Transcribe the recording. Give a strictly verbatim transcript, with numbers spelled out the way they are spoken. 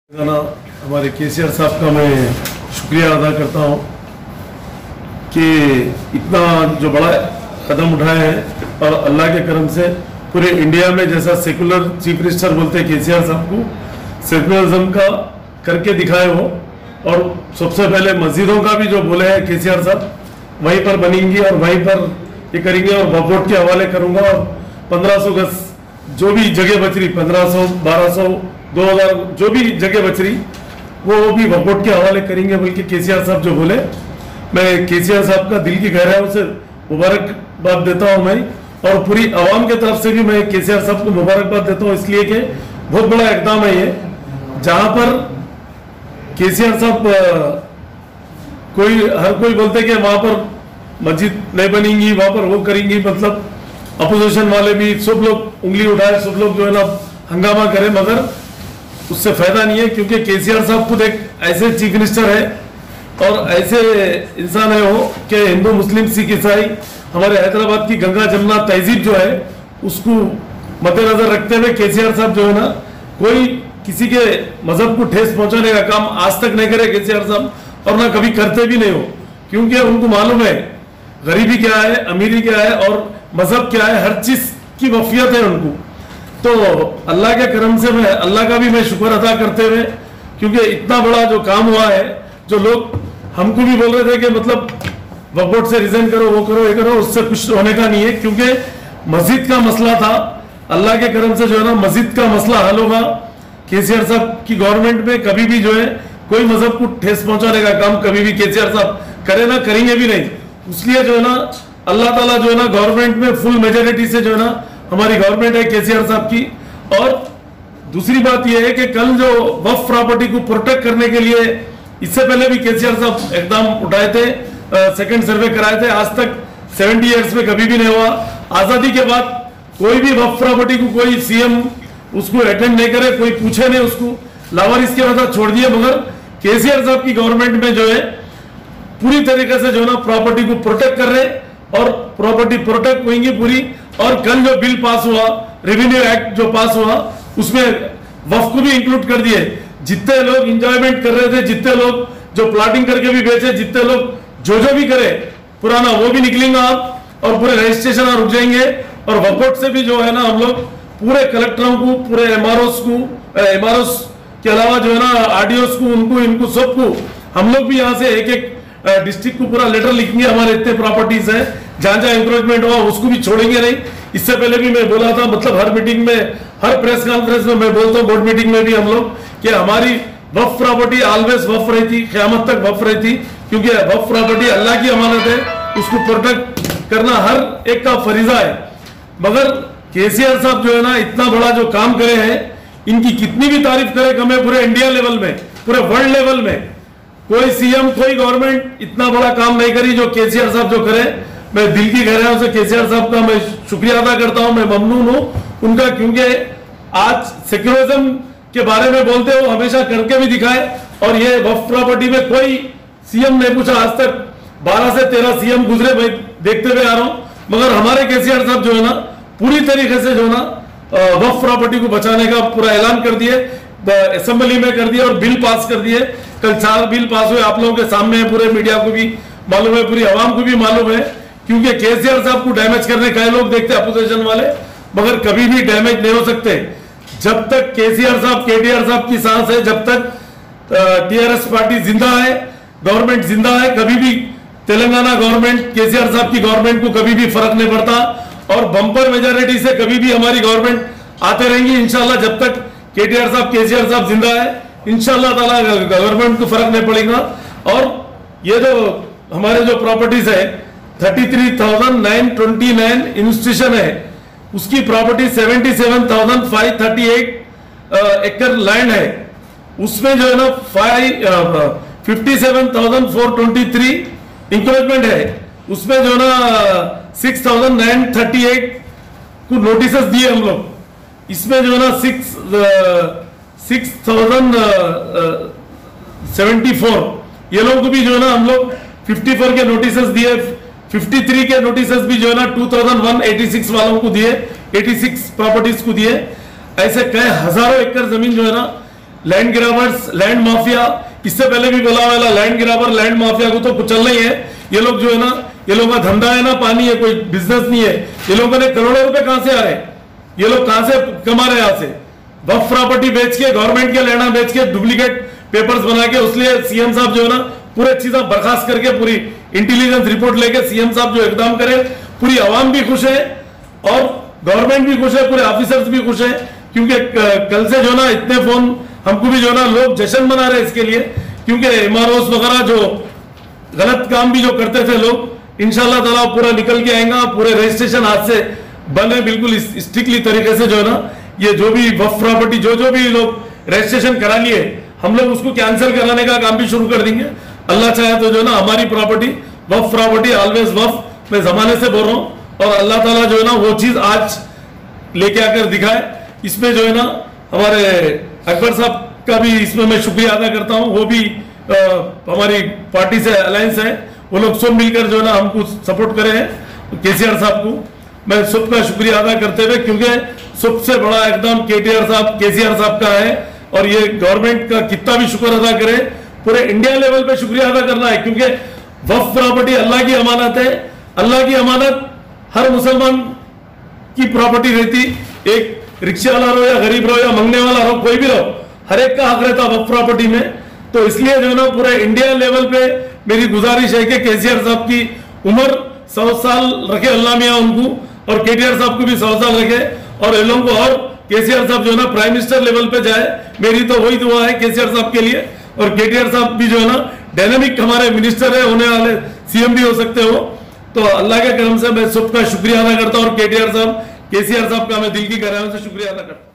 गाना हमारे केसीआर साहब का मैं शुक्रिया अदा करता हूँ कि इतना जो बड़ा कदम उठाए हैं और अल्लाह के करम से पूरे इंडिया में जैसा सेकुलर चीफ मिनिस्टर बोलते हैं केसीआर साहब को सेकुलरिज्म का करके दिखाए हो। और सबसे पहले मस्जिदों का भी जो बोले हैं केसीआर साहब वहीं पर बनेंगी और वहीं पर ये करेंगे और वोट के हवाले करूंगा। और पंद्रह सौ गज जो भी जगह बच रही पंद्रह सौ बारह सौ दो हजार जो भी जगह बच रही वो भी वोट के हवाले करेंगे। बल्कि केसीआर साहब जो बोले मैं केसीआर साहब का दिल की गहराइयों से मुबारकबाद देता हूं मैं, और पूरी आवाम की तरफ से भी मैं केसीआर साहब को मुबारकबाद देता हूं, इसलिए कि बहुत बड़ा इकदाम है ये, जहां पर केसीआर साहब कोई हर कोई बोलते कि वहां पर मस्जिद नहीं बनेंगी वहां पर वो करेंगी, मतलब अपोजिशन वाले भी सब लोग उंगली उठाए, सब लोग जो है ना हंगामा करें, मगर उससे फायदा नहीं है। क्योंकि केसीआर साहब खुद एक ऐसे चीफ मिनिस्टर है और ऐसे इंसान है वो कि हिंदू मुस्लिम सिख ईसाई हमारे हैदराबाद की गंगा जमुना तहजीब जो है उसको मद्देनजर रखते हुए केसीआर साहब जो है ना कोई किसी के मजहब को ठेस पहुंचाने का काम आज तक नहीं करे केसीआर साहब, और ना कभी करते भी नहीं हो। क्योंकि उनको मालूम है गरीबी क्या है, अमीरी क्या है और मजहब क्या है, हर चीज की वफियत है उनको। तो अल्लाह के करम से मैं अल्लाह का भी मैं शुक्र अदा करते हुए, क्योंकि इतना बड़ा जो काम हुआ है, जो लोग हमको भी बोल रहे थे कि मतलब वक्फ से रिजाइन करो वो करो ये करो, उससे कुछ होने का नहीं है। क्योंकि मस्जिद का मसला था, अल्लाह के करम से जो है ना मस्जिद का मसला हल होगा। केसीआर साहब की गवर्नमेंट में कभी भी जो है कोई मजहब को ठेस पहुंचाने का काम कभी भी केसीआर साहब करे ना, करेंगे भी नहीं। इसलिए जो है ना अल्लाह ताला जो है ना गवर्नमेंट में फुल मेजोरिटी से जो है ना हमारी गवर्नमेंट है केसीआर साहब की। और दूसरी बात यह है कि कल जो वक्फ प्रॉपर्टी को प्रोटेक्ट करने के लिए इससे पहले भी केसीआर साहब एकदम उठाए थे, सेकंड सर्वे कराए थे, आज तक सेवेंटी इयर्स में कभी भी नहीं हुआ। आजादी के बाद कोई भी वक्फ प्रॉपर्टी को कोई सीएम उसको अटेंड नहीं करे, कोई पूछे नहीं, उसको लावारिस के बाद छोड़ दिए। मगर केसीआर साहब की गवर्नमेंट में जो है पूरी तरीके से जो है ना प्रॉपर्टी को प्रोटेक्ट कर रहे और प्रॉपर्टी प्रोटेक्ट होंगी पूरी। और कल जो बिल पास हुआ, रेवेन्यू एक्ट जो पास हुआ, उसमें वक्फ को भी इंक्लूड कर दिए। जितने लोग एंजॉयमेंट कर रहे थे, जितने लोग जो प्लाटिंग करके भी बेचे, जितने लोग जो जो भी करे पुराना वो भी निकलेंगे आप, और पूरे रजिस्ट्रेशन रुक जाएंगे। और वक्फ से भी जो है ना हम लोग पूरे कलेक्टरों को, पूरे एमआरओस को, एमआरओस के अलावा जो है ना आरडीओस को, उनको इनको सबको हम लोग भी यहाँ से एक एक डिस्ट्रिक्ट को पूरा लेटर लिखेंगे। हमारे इतने प्रॉपर्टीज है जहां जहां इंक्रोचमेंट हुआ उसको भी छोड़ेंगे नहीं। इससे पहले भी मैं बोला था, मतलब हर मीटिंग में, हर प्रेस कॉन्फ्रेंस में मैं बोलता हूँ, बोर्ड मीटिंग में भी हम लोग, कि हमारी वक्फ प्रॉपर्टी ऑलवेज वक्फ रही थी, क़यामत तक वक्फ रही थी। क्योंकि वक्फ प्रॉपर्टी अल्लाह की अमानत है, उसको प्रोटेक्ट करना हर एक का फरीजा है। मगर केसीआर साहब जो है ना इतना बड़ा जो काम करे हैं, इनकी कितनी भी तारीफ करे कम है। पूरे इंडिया लेवल में, पूरे वर्ल्ड लेवल में कोई सीएम, कोई गवर्नमेंट इतना बड़ा काम नहीं करी जो केसीआर साहब जो करे। मैं दिल की गहराइयों से केसीआर साहब का मैं शुक्रिया अदा करता हूं, मैं ममनून हूं उनका। क्योंकि आज सेक्युलरिज्म के बारे में बोलते हो, हमेशा करके भी दिखाए। और ये वक्फ प्रॉपर्टी में कोई सीएम नहीं पूछा, आज तक बारह से तेरह सीएम गुजरे, मैं देखते हुए आ रहा हूं। मगर हमारे केसीआर साहब जो है ना पूरी तरीके से जो है ना वक्फ प्रॉपर्टी को बचाने का पूरा ऐलान कर दिए, असेंबली में कर दिया और बिल पास कर दिए। कल चार बिल पास हुए, आप लोगों के सामने है, पूरे मीडिया को भी मालूम है, पूरी आवाम को भी मालूम है। क्योंकि केसीआर साहब को डैमेज करने कई लोग देखते हैं अपोजिशन वाले, मगर कभी भी डैमेज नहीं हो सकते। जब तक केसीआर साहब, केटीआर साहब की सांस है, जब तक टीआरएस पार्टी जिंदा है, गवर्नमेंट जिंदा है, कभी भी तेलंगाना गवर्नमेंट, केसीआर साहब की गवर्नमेंट को कभी भी फर्क नहीं पड़ता। और बंपर मेजोरिटी से कभी भी हमारी गवर्नमेंट आते रहेंगी इंशाल्लाह। जब तक केटीआर साहब, केसीआर साहब जिंदा है, इंशाल्लाह ताला गवर्नमेंट को फर्क नहीं पड़ेगा। और ये जो हमारे जो प्रॉपर्टीज है thirty three thousand nine twenty nine institution है, उसकी property seventy seven thousand five thirty eight एकड़ लैंड है। उसमें जो है ना five fifty seven thousand four twenty three encroachment है। उसमें जो है ना six thousand nine thirty eight को नोटिस दिए हम लोग। इसमें जो है ना six six thousand seventy four ये लोग को भी जो है ना हम लोग फिफ्टी फोर के नोटिस दिए, फिफ्टी थ्री के नोटिस भी जो है ना two thousand one eighty six वालों को दिए, एटी सिक्स प्रॉपर्टीज को दिए। ऐसे कई हजारों एकड़ जमीन जो है ना लैंड ग्राबर्स, लैंड माफिया, इससे पहले भी बोला वाला लैंड ग्राबर, लैंड माफिया को तो कुचलना ही है। ये लोग जो है ना, ये लोगों का धंधा है ना, पानी है, कोई बिजनेस नहीं है। ये लोगों ने करोड़ों रुपए कहां से आ रहे हैं, ये लोग कहां से कमा रहे हैं? यहां से वक्फ प्रॉपर्टी बेच के, गवर्नमेंट के लेना बेच के, डुप्लीकेट पेपर्स बना के, उसलिए सीएम साहब जो है ना पूरे चीजें बर्खास्त करके, पूरी इंटेलिजेंस रिपोर्ट लेके सीएम साहब जो एकदम करे, पूरी आवाम भी खुश है और गवर्नमेंट भी खुश है, पूरे ऑफिसर्स भी खुश है। क्योंकि कल से जो ना इतने फोन हमको भी जो ना लोग जश्न मना रहे हैं इसके लिए, क्योंकि एमआरओस वगैरह जो गलत काम भी जो करते थे लोग, इंशाल्लाह ताला पूरा निकल के आएगा। पूरे रजिस्ट्रेशन आज से बने बिल्कुल स्ट्रिक्टली तरीके से जो है ना, ये जो भी वक्फ प्रॉपर्टी जो जो भी लोग रजिस्ट्रेशन करा लिए, हम लोग उसको कैंसिल कराने का काम भी शुरू कर देंगे। अल्लाह चाहे तो जो है ना हमारी प्रॉपर्टी, वक्फ प्रॉपर्टी ऑलवेज वक्फ, मैं जमाने से बोल रहा हूँ, और अल्लाह ताला जो है ना वो चीज आज लेके आकर दिखाए। इसमें जो है ना हमारे अकबर साहब का भी इसमें मैं शुक्रिया अदा करता हूँ। वो भी आ, हमारी पार्टी से अलायंस है, वो लोग सब मिलकर जो है ना हमको सपोर्ट करे हैं। केसीआर साहब को मैं सबका शुक्रिया अदा करते हुए, क्योंकि सबसे बड़ा एकदम केटीआर साहब, केसीआर साहब का है, और ये गवर्नमेंट का कितना भी शुक्र अदा करे, पूरे इंडिया लेवल पे शुक्रिया अदा करना है। क्योंकि वक्फ प्रॉपर्टी अल्लाह की अमानत है, अल्लाह की अमानत हर मुसलमान की प्रॉपर्टी रहती। एक रिक्शा वाला रहो या गरीब रहो या मंगने वाला रहो, कोई भी रहो, हर एक का हक रहता वक्फ प्रॉपर्टी में। तो इसलिए जो है ना पूरे इंडिया लेवल पे मेरी गुजारिश है कि केसीआर साहब की उम्र सौ साल रखे अल्लाह मियां उनको, और केटीआर साहब को भी सौ साल रखे, और इन लोगों को, और केसीआर साहब जो है ना प्राइम मिनिस्टर लेवल पे जाए, मेरी तो वही दुआ है केसीआर साहब के लिए। और केटीआर साहब भी जो है ना डायनामिक हमारे मिनिस्टर है, होने वाले सीएम भी हो सकते हो। तो अल्लाह के करम से मैं सबका शुक्रिया अदा करता हूँ, और केटीआर साहब, केसीआर साहब का मैं दिल की गहराइयों से शुक्रिया अदा करता हूँ।